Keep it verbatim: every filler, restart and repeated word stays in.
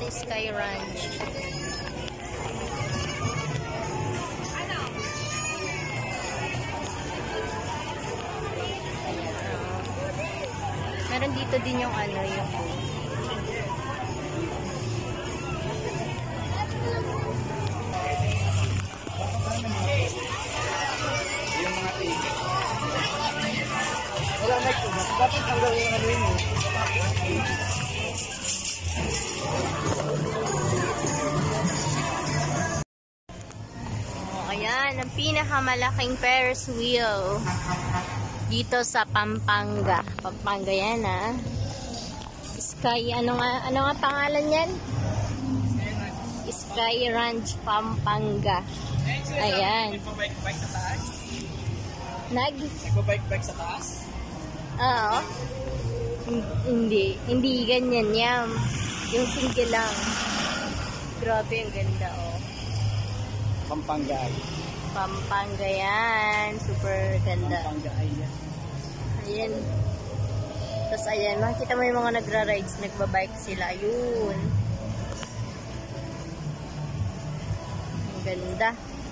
Sky Ranch. Meron dito din yung ano, yung yung mga ticket. Wala na ito. Dapat ang gawin yung ano yun. oh, ayan, ang pinakamalaking Ferris wheel dito sa Pampanga. Pampanga yan, ah. Sky, ano nga, ano nga pangalan yan? Sky Ranch, Pampanga. Ayan. Nagpa-bike-bike sa taas? Nag? Nagpa-bike-bike sa taas? Oo. Hindi. Hindi ganyan yan. Yung single lang. Grabe, ang ganda, oh. Pampanga. Pampanga yan. Super ganda. Pampanga ay yan. Ayan. Tapos ayan, makikita mo yung mga nagra-rides, nagbabike sila. Yun. Ang ganda.